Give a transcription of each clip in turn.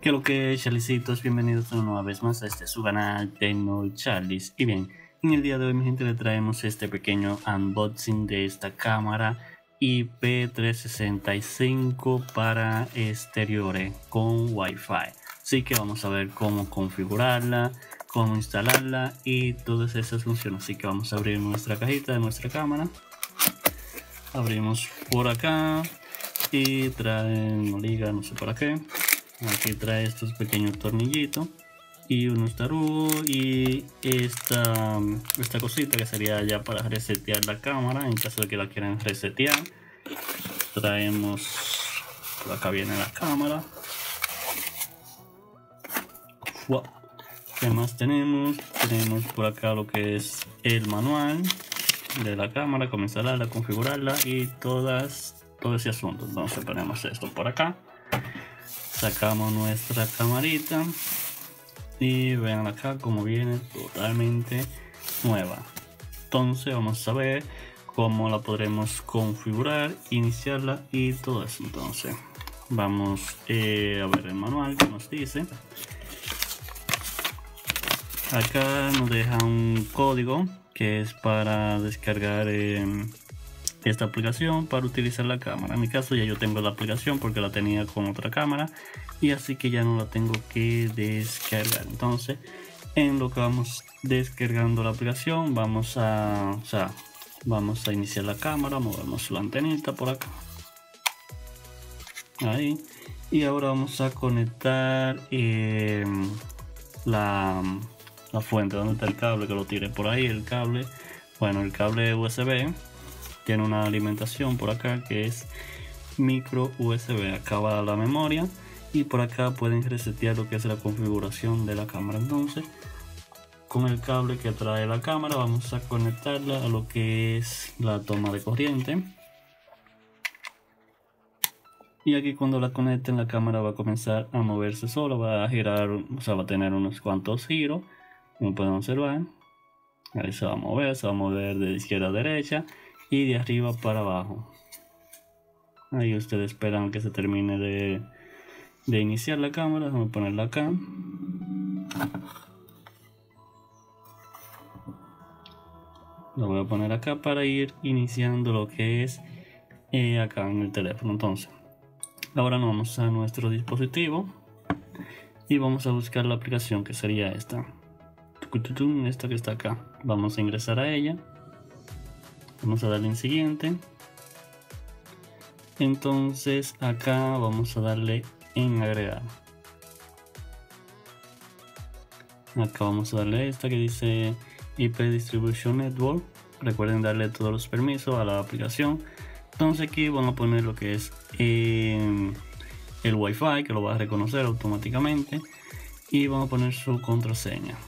Que lo que Charlicitos, bienvenidos una vez más a su canal Tecno Charlis. Y bien, en el día de hoy mi gente le traemos este pequeño unboxing de esta cámara IP365 para exteriores con Wi-Fi. Así que vamos a ver cómo configurarla, cómo instalarla y todas esas funciones. Así que vamos a abrir nuestra cajita de nuestra cámara. Abrimos por acá y trae una liga, no sé para qué. Aquí trae estos pequeños tornillitos y unos tarugos y esta cosita que sería ya para resetear la cámara en caso de que la quieran resetear. Traemos, por acá viene la cámara. ¿Qué más tenemos? Tenemos por acá lo que es el manual de la cámara, cómo instalarla, configurarla y todo ese asunto. Entonces ponemos esto por acá. Sacamos nuestra camarita y vean acá como viene totalmente nueva. Entonces vamos a ver cómo la podremos configurar, iniciarla y todo eso. Entonces vamos a ver el manual que nos dice. Acá nos deja un código que es para descargar esta aplicación para utilizar la cámara. En mi caso ya yo tengo la aplicación porque la tenía con otra cámara y así que ya no la tengo que descargar. Entonces en lo que vamos descargando la aplicación vamos a iniciar la cámara, movemos la antenita por acá, ahí, y ahora vamos a conectar la fuente. Donde está el cable que lo tiré por ahí, el cable, bueno, el cable USB tiene una alimentación por acá que es micro USB. Acá va la memoria y por acá pueden resetear lo que es la configuración de la cámara. Entonces con el cable que trae la cámara vamos a conectarla a lo que es la toma de corriente, y aquí cuando la conecten la cámara va a comenzar a moverse sola, va a girar, o sea, va a tener unos cuantos giros como pueden observar. Ahí se va a mover de izquierda a derecha y de arriba para abajo. Ahí ustedes esperan que se termine de iniciar la cámara. Vamos a ponerla acá. Lo voy a poner acá para ir iniciando lo que es acá en el teléfono. Entonces ahora nos vamos a nuestro dispositivo y vamos a buscar la aplicación que sería esta que está acá. Vamos a ingresar a ella, vamos a darle en siguiente. Entonces acá vamos a darle en agregar. Acá vamos a darle esta que dice IP Distribution Network. Recuerden darle todos los permisos a la aplicación. Entonces aquí vamos a poner lo que es el Wi-Fi, que lo va a reconocer automáticamente, y vamos a poner su contraseña.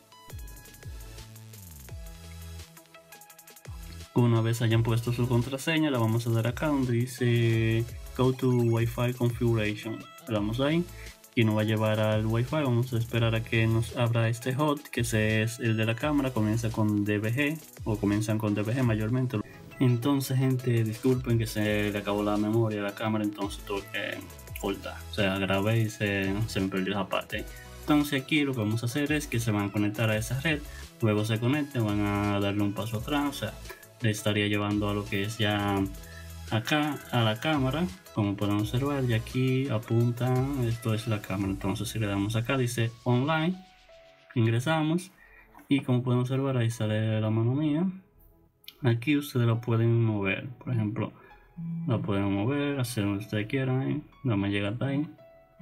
Una vez hayan puesto su contraseña, la vamos a dar acá donde dice Go to Wi-Fi Configuration. Le damos ahí y nos va a llevar al Wi-Fi. Vamos a esperar a que nos abra este hot, que ese es el de la cámara. Comienza con DVG o comienzan con DVG mayormente. Entonces, gente, disculpen que se le acabó la memoria a la cámara, entonces tuve que cortar. O sea, grabé y se me perdió esa parte. Entonces aquí lo que vamos a hacer es que se van a conectar a esa red. Luego se conecten, van a darle un paso atrás. O sea, le estaría llevando a lo que es ya acá a la cámara, como pueden observar, y aquí apunta, esto es la cámara. Entonces si le damos acá dice online, ingresamos y como pueden observar ahí sale la mano mía. Aquí ustedes la pueden mover, por ejemplo, la pueden mover, hacer lo que ustedes quieran, no me llega hasta ahí.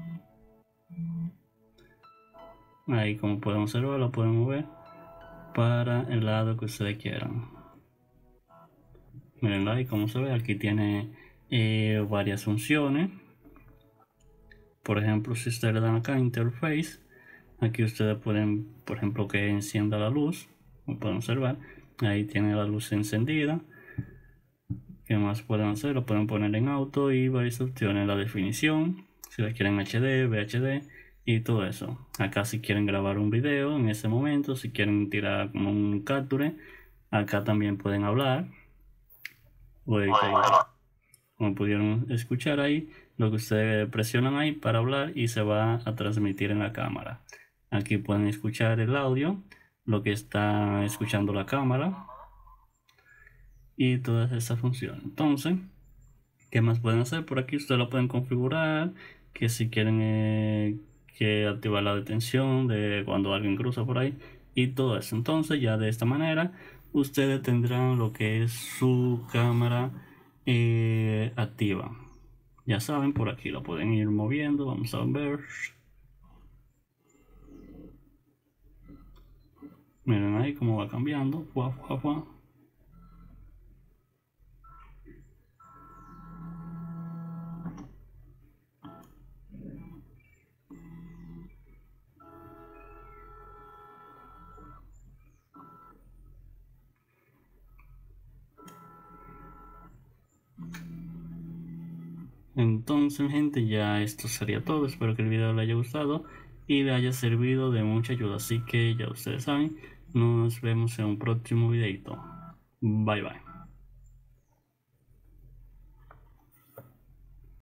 Ahí como pueden observar la pueden mover para el lado que ustedes quieran. Miren ahí como se ve, aquí tiene varias funciones. Por ejemplo, si ustedes le dan acá interface, aquí ustedes pueden, por ejemplo, que encienda la luz, como pueden observar, ahí tiene la luz encendida. ¿Qué más pueden hacer? Lo pueden poner en auto y varias opciones, la definición, si la quieren HD, VHD y todo eso. Acá si quieren grabar un video en ese momento, si quieren tirar como un capture, acá también pueden hablar. Como pudieron escuchar ahí, lo que ustedes presionan ahí para hablar y se va a transmitir en la cámara. Aquí pueden escuchar el audio, lo que está escuchando la cámara y todas esas funciones. Entonces, ¿qué más pueden hacer? Por aquí ustedes lo pueden configurar, que si quieren que activar la detención de cuando alguien cruza por ahí y todo eso. Entonces ya de esta manera ustedes tendrán lo que es su cámara activa. Ya saben, por aquí lo pueden ir moviendo. Vamos a ver. Miren ahí cómo va cambiando. Guau, guau, guau. Entonces, gente, ya esto sería todo. Espero que el video les haya gustado y le haya servido de mucha ayuda. Así que ya ustedes saben, nos vemos en un próximo videito. Bye bye.